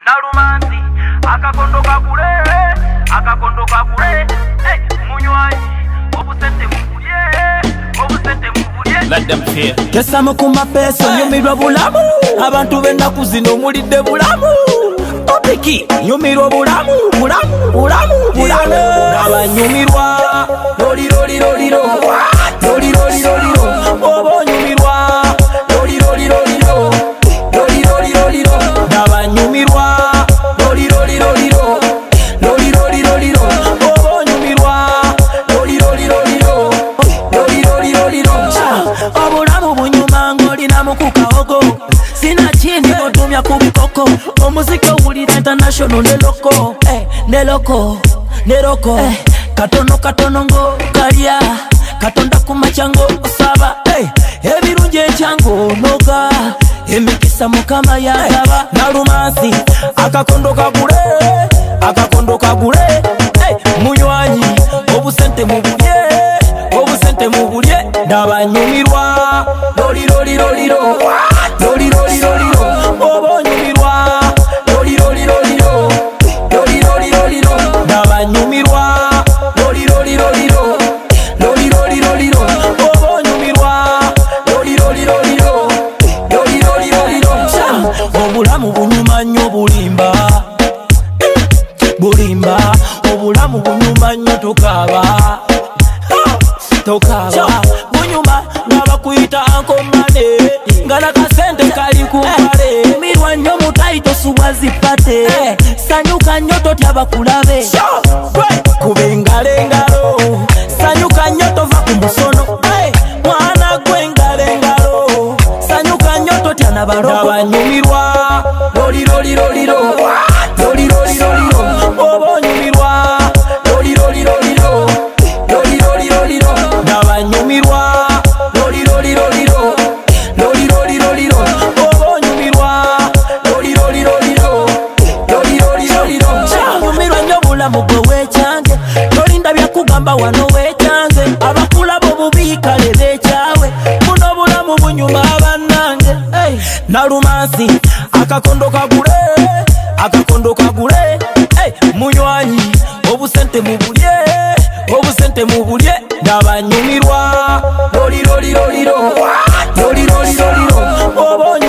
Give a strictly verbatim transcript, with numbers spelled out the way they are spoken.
Nalumansi akakondo kakule akakondo kakule hey munywanyi obusente mubulye obusente mubulye let them fear kesamo ku mapeso nyumirwa bulamu abantu bennaku zino mulidde bulamu topiki nyumirwa bulamu bulamu bulamu bulamu abanyumirwa loli loli loli loli loli loli obo nyumirwa loli loli loli loli loli loli abanyumirwa loli loli loli loli loli loli obo nyumirwa loli loli loli loli loli loli obulamu bunyuma ng'olina mu kukaogo sina chini otumya ku bikoko omuziki owulira international ne loko eh, ne loko ne loko eh, katono katono ngo kalya katonda ku macyango osaba eh, ebirungi ekyango noga emikisa mukama yagaba hey, Nalumansi akakondo kagule akakondo kagule hey, munywanyi obusente mubulye obusente mubulye ndabanyumirwa loli loli loli loli loli loli obonyumirwa loli loli loli loli loli loli ndabanyumirwa loli loli loli loli loli loli obonyumirwa loli loli loli loli loli loli obulamu bunyuma nnyo bulimba bulimba obulamu bunyuma nnyo tokaba tokaba bunyuma ngabakuyita ankomane ngana kasente kali kumbale mirwa nnyo mutaito suwazipate sanyuka nnyo totya bakulabe kubengalengalo sanyuka nnyo tova ku musono mwana gwengalengalo sanyuka nnyo totya nabalobanyumirwa loli loli loli loli loli loli obonyumirwa loli loli loli loli loli loli ndabanyumirwa loli loli loli loli loli loli obonyumirwa loli loli loli loli loli loli nyumirwa nnyo bulamu gwe wekyange tolinda byakugamba wano wekyange abakulaba obubi kale bekyawe buno bulamu bunyuma abannange hey, Nalumansi akakondo kagule akakondo kagule hey, munywanyi obusente mubulye obusente mubulye ndabanyumirwa loli loli loli loli loli loli